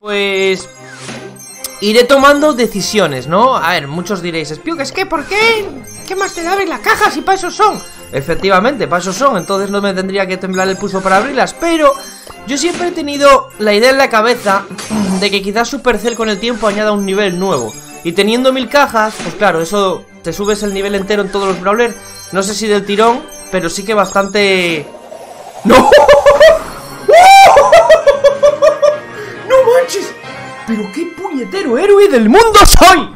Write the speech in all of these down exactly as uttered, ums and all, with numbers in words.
Pues iré tomando decisiones, ¿no? A ver, muchos diréis, Spio, es que ¿por qué? ¿Qué más te da abrir la caja si para eso son? Efectivamente, para eso son, entonces no me tendría que temblar el pulso para abrirlas. Pero yo siempre he tenido la idea en la cabeza de que quizás Supercell con el tiempo añada un nivel nuevo. Y teniendo mil cajas, pues claro, eso te subes el nivel entero en todos los brawlers. No sé si del tirón, pero sí que bastante... ¡No! ¡No manches! ¡Pero qué puñetero héroe del mundo soy!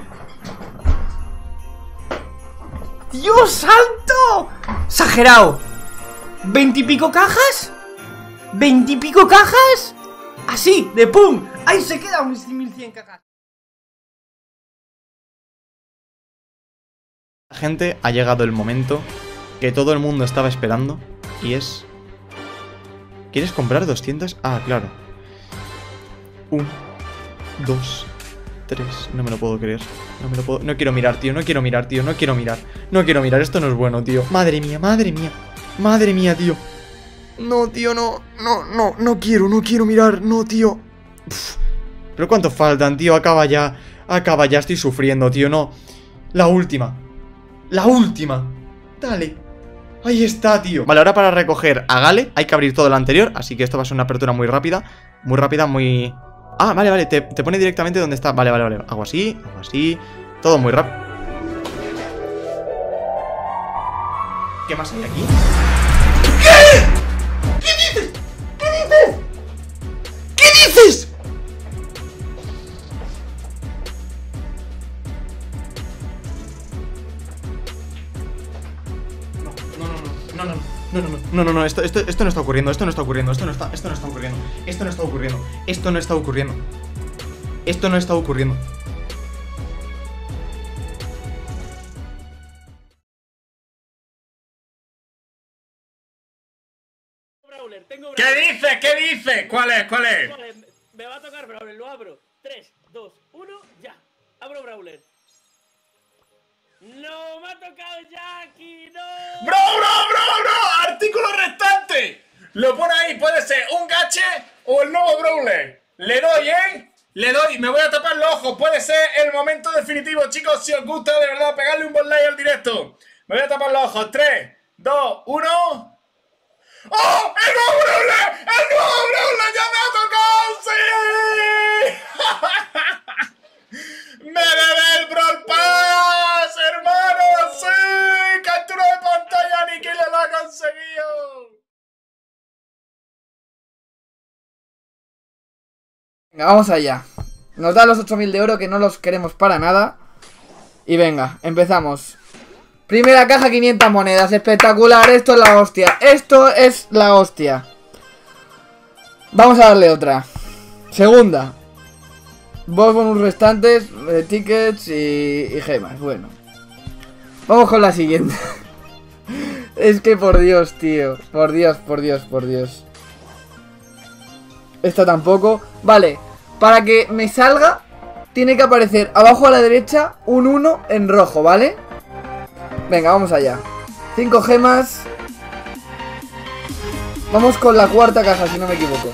¡Dios santo! ¡Exagerado! ¿Veintipico cajas? ¿Veintipico cajas? Así, de pum. Ahí se quedan mis mil cien cajas. Gente, ha llegado el momento que todo el mundo estaba esperando. Y es... ¿Quieres comprar doscientas? Ah, claro. Un, dos, tres. No me lo puedo creer. No me lo puedo... No quiero mirar, tío. No quiero mirar, tío. No quiero mirar. No quiero mirar. Esto no es bueno, tío. Madre mía, madre mía. Madre mía, tío. No, tío, no. No, no, no quiero, no quiero mirar. No, tío. Uf. ¿Pero cuánto faltan, tío? Acaba ya. Acaba ya. Estoy sufriendo, tío. No. La última. La última. Dale. Ahí está, tío. Vale, ahora para recoger a Gale hay que abrir todo lo anterior. Así que esto va a ser una apertura muy rápida. Muy rápida, muy... Ah, vale, vale, te, te pone directamente donde está. Vale, vale, vale, hago así, hago así. Todo muy rápido. ¿Qué más hay aquí? ¿Qué? ¿Qué dices? ¿Qué dices? ¿Qué dices? No, no, no, no, no, no, no, no, esto, esto, esto no está ocurriendo, esto no está ocurriendo, esto no está, esto no está ocurriendo, esto no está ocurriendo, esto no está ocurriendo, esto no está ocurriendo. Brawler, tengo ¿Qué Brawler. dice? ¿Qué dice? ¿Cuál es? ¿Cuál es? Vale, me va a tocar Brawler, lo abro. tres, dos, uno, ya. Abro Brawler. No, me ha tocado Jackie, no. ¡Bro, bro, bro, bro! ¡Artículo restante! Lo pone ahí, puede ser un gache o el nuevo Brawler. Le doy, ¿eh? Le doy, me voy a tapar los ojos. Puede ser el momento definitivo, chicos. Si os gusta, de verdad, pegarle un buen like al directo. Me voy a tapar los ojos. tres, dos, uno... ¡Oh! ¡El nuevo Brawler! ¡El nuevo Brawler! ¡Ya me ha tocado! ¡Sí! ¡Me debe el Brawl Pass, hermano! ¡Sí! ¡Captura de pantalla! ¡Ni quién lo ha conseguido! Venga, vamos allá. Nos da los ocho mil de oro, que no los queremos para nada. Y venga, empezamos. Primera caja, quinientas monedas. Espectacular, esto es la hostia. Esto es la hostia. Vamos a darle otra. Segunda. Dos bonus restantes, eh, tickets y, y gemas. Bueno, vamos con la siguiente. Es que por Dios, tío. Por Dios, por Dios, por Dios. Esta tampoco. Vale, para que me salga tiene que aparecer abajo a la derecha un uno en rojo, ¿vale? Venga, vamos allá. Cinco gemas. Vamos con la cuarta caja, si no me equivoco.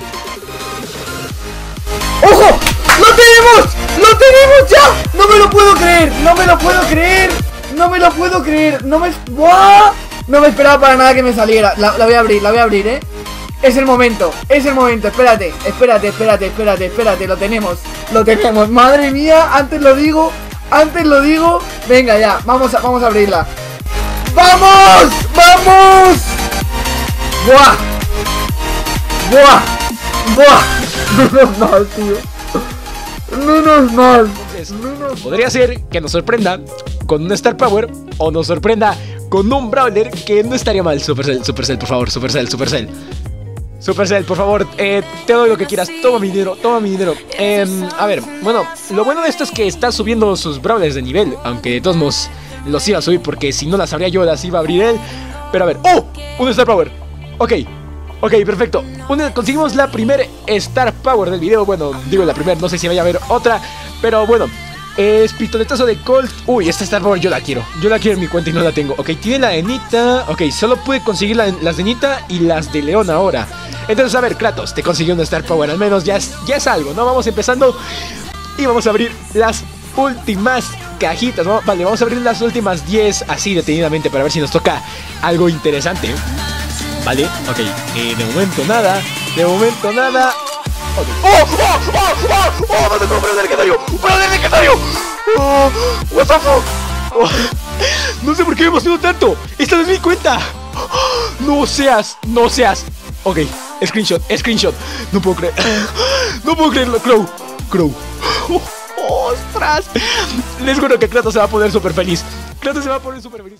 ¡Ojo! ¡Lo tenemos! ¡Lo tenemos ya! ¡No me lo puedo creer! ¡No me lo puedo creer! ¡No me lo puedo creer! ¡No me... ¡Buah! No me esperaba para nada que me saliera. La, la voy a abrir, la voy a abrir, ¿eh? Es el momento, es el momento. Espérate, espérate, espérate, espérate, espérate. Lo tenemos, lo tenemos. Madre mía, antes lo digo, antes lo digo. Venga ya, vamos a, vamos a abrirla. ¡Vamos! ¡Vamos! ¡Buah! ¡Buah! ¡Buah! Menos mal, tío. Menos mal. Menos Podría ser que nos sorprenda con un Star Power o nos sorprenda con un Brawler, que no estaría mal. Supercell, Supercell, por favor, Supercell, Supercell. Supercell, por favor, eh, te doy lo que quieras. Toma mi dinero, toma mi dinero. Eh, a ver, bueno, lo bueno de esto es que está subiendo sus Brawlers de nivel. Aunque de todos modos los iba a subir, porque si no las abría yo, las iba a abrir él. Pero a ver, ¡oh! Un Star Power. Ok, ok, perfecto. Una, conseguimos la primer Star Power del video. Bueno, digo la primera, no sé si vaya a haber otra. Pero bueno, es pistoletazo de Colt. Uy, esta Star Power yo la quiero. Yo la quiero en mi cuenta y no la tengo. Ok, tiene la de Nita. Ok, solo pude conseguir la, las de Nita y las de León ahora. Entonces, a ver, Kratos, te consiguió un Star Power. Al menos ya es, ya es algo, ¿no? Vamos empezando y vamos a abrir las últimas cajitas, ¿no? Vale, vamos a abrir las últimas diez así detenidamente para ver si nos toca algo interesante. Vale, ok, eh, de momento nada, de momento nada. Okay. ¡Oh! ¡Oh! ¡Oh! ¡Oh! ¡Oh! ¡No te compro el legendario! ¡Pero el legendario! ¡Oh! ¡What the fuck! Oh. No sé por qué me emociono tanto. Esta no es mi cuenta. No seas, no seas. Ok, screenshot, screenshot. No puedo creer. No puedo creerlo, Crow. Crow. Oh, ¡ostras! Les juro que Kratos se va a poner súper feliz. Kratos se va a poner súper feliz.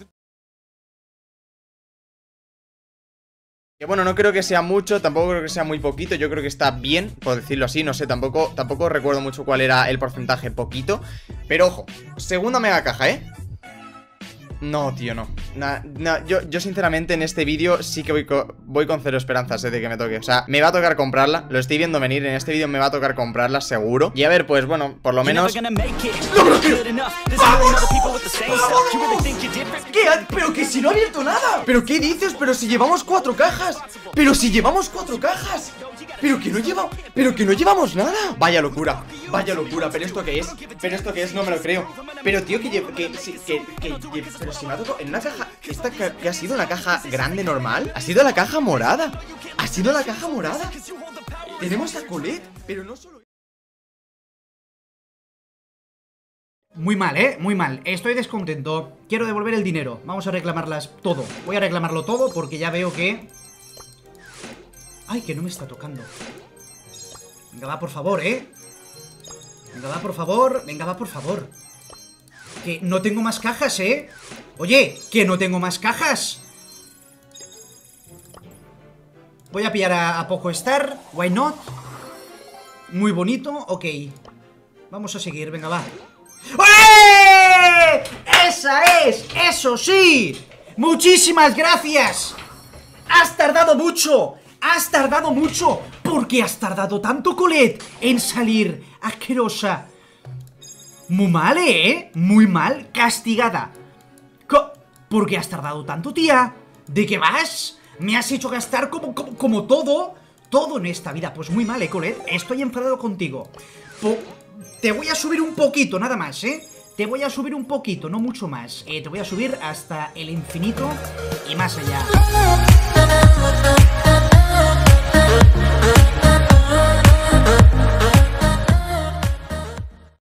Que bueno, no creo que sea mucho, tampoco creo que sea muy poquito. Yo creo que está bien, por decirlo así. No sé, tampoco, tampoco recuerdo mucho cuál era el porcentaje poquito. Pero ojo, segunda mega caja, ¿eh? No, tío, no, na, na, yo, yo sinceramente en este vídeo sí que voy, co voy con cero esperanzas eh, de que me toque. O sea, me va a tocar comprarla, lo estoy viendo venir. En este vídeo me va a tocar comprarla, seguro. Y a ver, pues bueno, por lo menos... ¡No, pero tío! ¿Qué? Pero que si no ha abierto nada. ¿Pero qué dices? Pero si llevamos cuatro cajas. Pero si llevamos cuatro cajas. Pero que no lleva, pero que no llevamos nada. Vaya locura, vaya locura. ¿Pero esto qué es? ¿Pero esto qué es? No me lo creo. Pero tío, que lleva, que, que, que, que, pero si me ha tocado en una caja. ¿Esta que, que ha sido una caja grande normal? Ha sido la caja morada. Ha sido la caja morada. Tenemos a Colette, pero no solo... Muy mal, ¿eh? Muy mal. Estoy descontento. Quiero devolver el dinero. Vamos a reclamarlas todo. Voy a reclamarlo todo porque ya veo que... Ay, que no me está tocando. Venga, va, por favor, ¿eh? Venga, va, por favor. Venga, va, por favor. Que no tengo más cajas, ¿eh? Oye, que no tengo más cajas. Voy a pillar a, a Poco Star. Why not? Muy bonito, ok. Vamos a seguir, venga, va. ¡Eh! ¡Esa es! ¡Eso sí! ¡Muchísimas gracias! ¡Has tardado mucho! ¡Has tardado mucho! ¿Por qué has tardado tanto, Colette, en salir asquerosa? Muy mal, ¿eh? Muy mal, castigada. Co ¿Por qué has tardado tanto, tía? ¿De qué vas? Me has hecho gastar como, como, como todo Todo en esta vida. Pues muy mal, ¿eh, Colette? Estoy enfadado contigo. Po Te voy a subir un poquito, nada más, ¿eh? Te voy a subir un poquito, no mucho más. eh, Te voy a subir hasta el infinito y más allá.